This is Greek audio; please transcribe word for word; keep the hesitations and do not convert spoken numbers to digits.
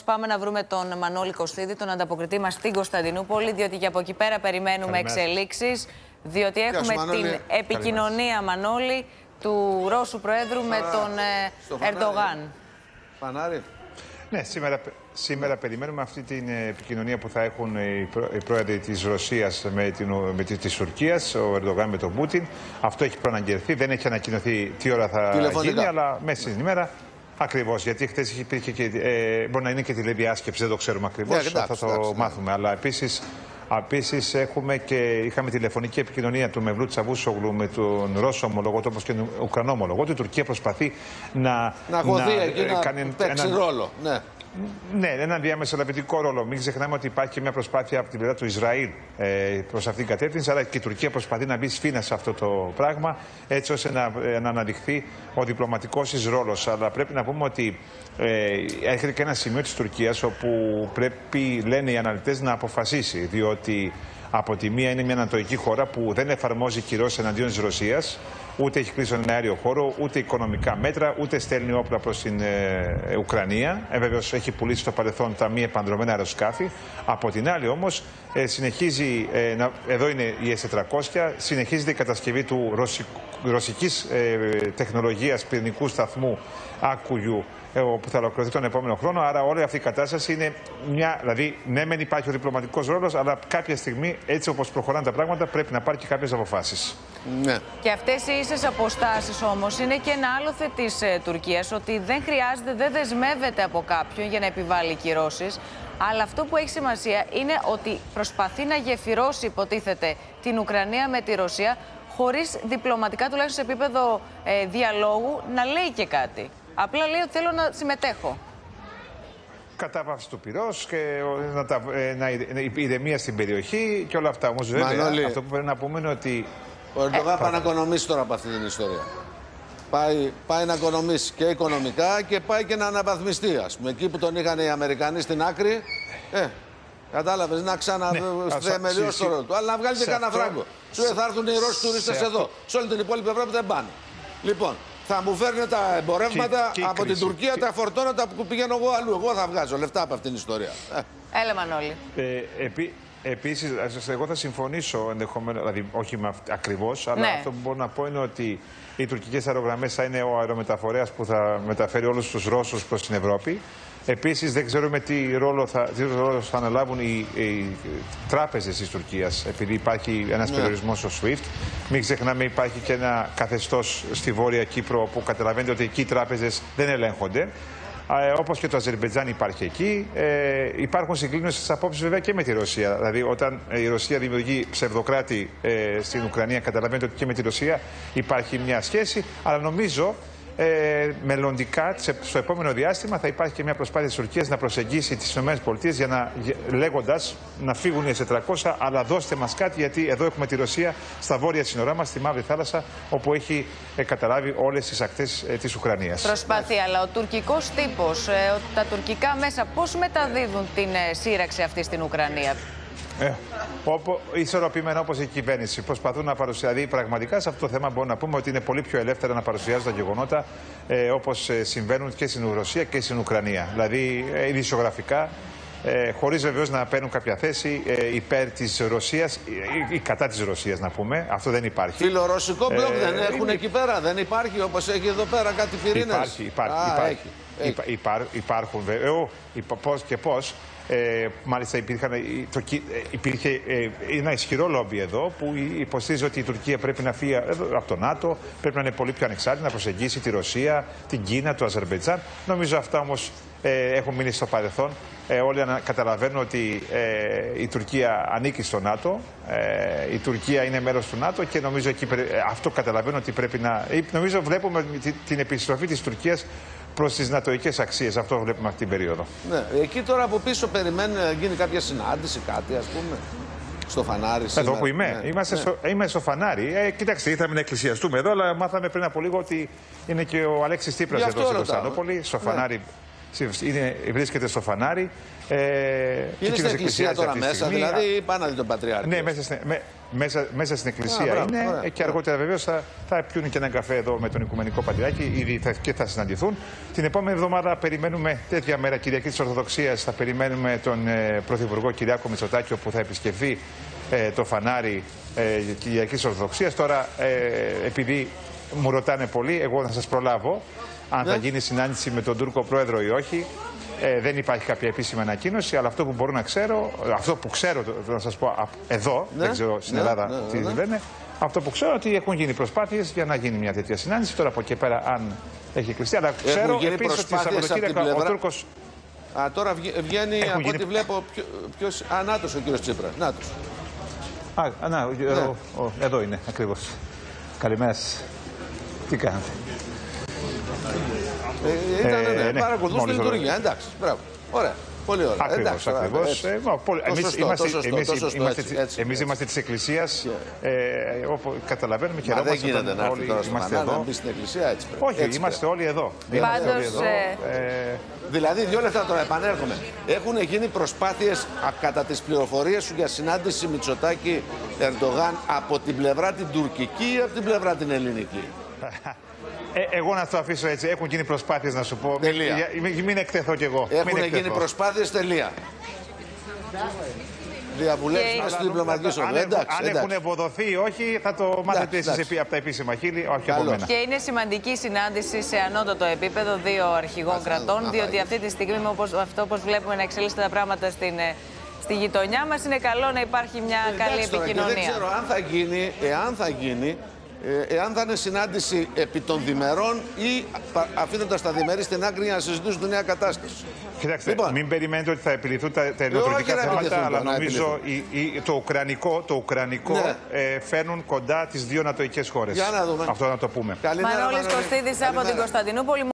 πάμε να βρούμε τον Μανώλη Κωστίδη, τον ανταποκριτή μας στην Κωνσταντινούπολη, διότι και από εκεί πέρα περιμένουμε εξελίξεις, διότι έχουμε την επικοινωνία, Μανώλη, του Ρώσου Προέδρου με τον ε, Ερντογάν. Φανάρι. Ναι, σήμερα, σήμερα περιμένουμε αυτή την επικοινωνία που θα έχουν οι, πρό, οι πρόεδροι της Ρωσίας με την με τη, της Τουρκίας, ο Ερντογάν με τον Πούτιν. Αυτό έχει προαναγγελθεί, δεν έχει ανακοινωθεί τι ώρα θα γίνει, αλλά μέσα στην ημέρα. Ακριβώς, γιατί χθες υπήρχε και. Ε, μπορεί να είναι και τηλεδιάσκεψη, δεν το ξέρουμε ακριβώς. Yeah, θα το εντάξει, μάθουμε. Ναι. Αλλά επίσης, επίσης έχουμε και, είχαμε τηλεφωνική επικοινωνία του Μευλού Τσαβούσογλου με τον Ρώσο ομολογό του, όπως και τον Ουκρανό ομολογό του. Η Τουρκία προσπαθεί να. Να χωθεί εκεί, να, κάνει να παίξει ένα ρόλο. Ναι. Ναι, έναν διαμεσολαβητικό ρόλο. Μην ξεχνάμε ότι υπάρχει και μια προσπάθεια από την πλευρά του Ισραήλ ε, προς αυτήν την κατεύθυνση, αλλά και η Τουρκία προσπαθεί να μπει σφήνα σε αυτό το πράγμα, έτσι ώστε να, ε, να αναδειχθεί ο διπλωματικός της ρόλος. Αλλά πρέπει να πούμε ότι ε, έρχεται και ένα σημείο της Τουρκίας όπου πρέπει, λένε οι αναλυτές, να αποφασίσει. Διότι από τη μία είναι μια ανατολική χώρα που δεν εφαρμόζει κυρώσεις εναντίον της Ρωσίας. Ούτε έχει κλείσει τον αέριο χώρο, ούτε οικονομικά μέτρα, ούτε στέλνει όπλα προς την ε, Ουκρανία. Ε, βεβαίως έχει πουλήσει στο παρελθόν τα μη επανδρομένα αεροσκάφη. Από την άλλη όμως ε, συνεχίζει, ε, να, εδώ είναι η ες τετρακόσια, συνεχίζεται η κατασκευή του ρωσικ, ρωσικής ε, τεχνολογίας πυρηνικού σταθμού Άκουγιου, ε, που θα ολοκληρωθεί τον επόμενο χρόνο. Άρα όλη αυτή η κατάσταση είναι μια. Δηλαδή, ναι, μεν υπάρχει ο διπλωματικός ρόλος, αλλά κάποια στιγμή, έτσι όπως προχωράνε τα πράγματα, πρέπει να πάρει και κάποιες αποφάσεις. Ναι. Και αυτές οι ίσες αποστάσεις όμως είναι και ένα άλοθη της ε, Τουρκίας, ότι δεν χρειάζεται, δεν δεσμεύεται από κάποιον για να επιβάλλει κυρώσεις. Αλλά αυτό που έχει σημασία είναι ότι προσπαθεί να γεφυρώσει, υποτίθεται, την Ουκρανία με τη Ρωσία, χωρίς διπλωματικά, τουλάχιστον σε επίπεδο ε, διαλόγου, να λέει και κάτι. Απλά λέει ότι θέλω να συμμετέχω. Κατάβαση του πυρός και να, τα, να ηρεμία στην περιοχή και όλα αυτά. Όμως βέβαια Μανώλη, αυτό που πρέπει να πούμε είναι ότι. Ο Ερντογάν ε, πάει να οικονομήσει τώρα από αυτή την ιστορία. Πάει, πάει να οικονομήσει και οικονομικά και πάει και να αναβαθμιστεί. Ας πούμε, εκεί που τον είχαν οι Αμερικανοί στην άκρη. Ε, κατάλαβες, να ξαναθεμελιώσει το ρόλο του. Αλλά να βγάλει και κανένα φράγκο. Σου θα έρθουν οι Ρώσοι τουρίστες εδώ. Σε όλη την υπόλοιπη Ευρώπη δεν πάνε. Λοιπόν, θα μου φέρνουν τα εμπορεύματα και, και από κρίση. Την Τουρκία, και... τα φορτώματα που πηγαίνω εγώ αλλού. Εγώ θα βγάζω λεφτά από αυτήν την ιστορία. Έλα, Μανώλη. Ε, επί... Επίσης, εγώ θα συμφωνήσω ενδεχομένως, δηλαδή όχι με ακριβώς, αλλά ναι. αυτό που μπορώ να πω είναι ότι οι τουρκικές αερογραμμές θα είναι ο αερομεταφορέας που θα μεταφέρει όλους τους Ρώσους προς την Ευρώπη. Επίσης, δεν ξέρουμε τι ρόλο θα, τι ρόλο θα αναλάβουν οι, οι τράπεζες της Τουρκίας, επειδή υπάρχει ένας ναι. περιορισμός στο σουίφτ. Μην ξεχνάμε, υπάρχει και ένα καθεστώς στη Βόρεια Κύπρο που καταλαβαίνετε ότι εκεί οι τράπεζες δεν ελέγχονται. Ε, όπως και το Αζερμπαϊτζάν υπάρχει εκεί. Ε, υπάρχουν συγκλίνωσεις στις απόψεις βέβαια και με τη Ρωσία. Δηλαδή, όταν η Ρωσία δημιουργεί ψευδοκράτη ε, στην Ουκρανία, καταλαβαίνετε ότι και με τη Ρωσία υπάρχει μια σχέση. Αλλά νομίζω ε, μελλοντικά, στο επόμενο διάστημα, θα υπάρχει και μια προσπάθεια της Τουρκίας να προσεγγίσει τις ΗΠΑ για να, λέγοντας να φύγουν οι ες τετρακόσια, αλλά δώστε μας κάτι, γιατί εδώ έχουμε τη Ρωσία στα βόρεια σύνορά μας, στη Μαύρη Θάλασσα, όπου έχει ε, καταλάβει όλες τις ακτές ε, της Ουκρανίας. Προσπάθει, αλλά ο τουρκικός τύπος, ε, τα τουρκικά μέσα, πώς μεταδίδουν την ε, σύραξη αυτή στην Ουκρανία? Ε, όπου, ισορροπημένα όπως η κυβέρνηση. Προσπαθούν να παρουσιάσουν. Δηλαδή, πραγματικά σε αυτό το θέμα μπορούμε να πούμε ότι είναι πολύ πιο ελεύθερα να παρουσιάζουν τα γεγονότα ε, όπως ε, συμβαίνουν και στην Ρωσία και στην Ουκρανία. Δηλαδή, ε, ειδησιογραφικά, ε, χωρίς βεβαίως να παίρνουν κάποια θέση ε, υπέρ της Ρωσίας ή, ή κατά της Ρωσίας, να πούμε. Αυτό δεν υπάρχει. Φιλορωσικό μπλοκ ε, δεν έχουν ε, εκεί πέρα, δεν υπάρχει όπως έχει εδώ πέρα κάτι πυρήνες? Υπάρχει, υπάρχει. Α, υπάρχει. Έχει, έχει. Υπά, υπά, υπάρχουν βέβαια. Πώς και πώς. Ε, μάλιστα υπήρχαν, το, υπήρχε ε, ένα ισχυρό λόμπι εδώ που υποστήριζε ότι η Τουρκία πρέπει να φύγει από το ΝΑΤΟ, πρέπει να είναι πολύ πιο ανεξάρτητη, να προσεγγίσει τη Ρωσία, την Κίνα, το Αζερμπαϊτζάν. Νομίζω αυτά όμως ε, έχουν μείνει στο παρελθόν. Ε, όλοι καταλαβαίνουν ότι ε, η Τουρκία ανήκει στο ΝΑΤΟ, ε, η Τουρκία είναι μέρος του ΝΑΤΟ και νομίζω εκεί, αυτό καταλαβαίνουν ότι πρέπει να. Νομίζω βλέπουμε την επιστροφή της Τουρκίας προς τις νατοικές αξίες. Αυτό βλέπουμε αυτή την περίοδο. Ναι. Εκεί τώρα από πίσω περιμένει να γίνει κάποια συνάντηση, κάτι ας πούμε, στο Φανάρι. Εδώ που είμαι. Ναι. Είμαστε ναι. Στο, είμαι στο Φανάρι. Ε, κοιτάξτε, ήρθαμε να εκκλησιαστούμε εδώ, αλλά μάθαμε πριν από λίγο ότι είναι και ο Αλέξης Τσίπρας εδώ στην Κωνσταντινούπολη, στο Φανάρι. είναι, βρίσκεται στο φανάρι. Ε, είναι στην εκκλησία τώρα μέσα, δηλαδή πάει να δει τον Πατριάρχη. Ναι, μέσα στην, με, μέσα, μέσα στην εκκλησία Α, είναι ωραία, και αργότερα βεβαίως θα, θα πιούν και έναν καφέ εδώ με τον Οικουμενικό Πατριάρχη, ήδη θα, και θα συναντηθούν. Την επόμενη εβδομάδα περιμένουμε τέτοια μέρα, Κυριακή της Ορθοδοξίας, θα περιμένουμε τον ε, Πρωθυπουργό Κυριάκο Μητσοτάκη, όπου θα επισκεφθεί ε, το φανάρι ε, Κυριακής της Ορθοδοξίας. Τώρα, ε, επειδή μου ρωτάνε πολύ, εγώ να σας προλάβω αν ναι. θα γίνει συνάντηση με τον Τούρκο Πρόεδρο ή όχι. Ε, δεν υπάρχει κάποια επίσημη ανακοίνωση, αλλά αυτό που μπορώ να ξέρω, αυτό που ξέρω, να σας πω εδώ, ναι, δεν ξέρω στην ναι, Ελλάδα ναι, τι ναι. λένε, αυτό που ξέρω ότι έχουν γίνει προσπάθειες για να γίνει μια τέτοια συνάντηση. Τώρα από εκεί πέρα, αν έχει κλειστεί, αλλά ξέρω επίσης ότι Σαββατοκύριακο ο Τούρκος. Α, τώρα βγαίνει από γίνει... ό,τι βλέπω. Ποιος. Α, νάτος ο κύριος Τσίπρας. Νάτος. Α, να, ναι. εδώ, ο, εδώ είναι ακριβώς. Καλημέρα σας. Τι κάνετε? Ε, ήταν, ε, ναι, ναι. Παρακολουθούν τη λειτουργία. Εντάξει, μπράβο. Ωραία. Πολύ ωραία. Ακριβώς, ακριβώς. Εμείς είμαστε της Εκκλησίας. Ε, όπου καταλαβαίνουμε και εδώ. Δεν γίνεται να έρθει τώρα στο φανάρι να μπει στην Εκκλησία έτσι. Όχι, έτσι είμαστε όλοι εδώ. Πάντως. Δηλαδή, δύο λεπτά τώρα επανέρχομαι. Έχουν γίνει προσπάθειες κατά τις πληροφορίες σου για συνάντηση Μητσοτάκη Ερντογάν από την πλευρά την τουρκική ή από την πλευρά την ελληνική? Ε, εγώ να το αφήσω έτσι. Έχουν γίνει προσπάθειες, να σου πω. Τελεία. Μην, μην εκτεθώ κι εγώ. Έχουν γίνει προσπάθειες, τελεία. Διαβουλεύσεις μέσα στη διπλωματική σου. Αν, αν έχουν ευοδοθεί ή όχι, θα το μάθετε εσείς από τα επίσημα χείλη, όχι από μένα. Και είναι σημαντική συνάντηση σε ανώτατο επίπεδο δύο αρχηγών κρατών, διότι αυτή τη στιγμή, όπως, αυτό όπως βλέπουμε να εξελίσσονται τα πράγματα στην, στη γειτονιά μας, είναι καλό να υπάρχει μια καλή επικοινωνία. Δεν ξέρω αν θα γίνει, εάν θα γίνει, Ε, εάν θα είναι συνάντηση επί των διμερών ή αφήνοντας τα διμερεί στην άκρη για να συζητήσουν τη νέα κατάσταση. Κοιτάξτε, λοιπόν, μην περιμένετε ότι θα επιληθούν τα ελληνοτουρκικά θέματα, αλλά νομίζω η, η, το ουκρανικό, το ουκρανικό ναι. ε, φέρνουν κοντά τις δύο νατοικές χώρες. Για να δούμε. Αυτό να το πούμε. Μανώλης Κωστίδης από την Κωνσταντινούπολη.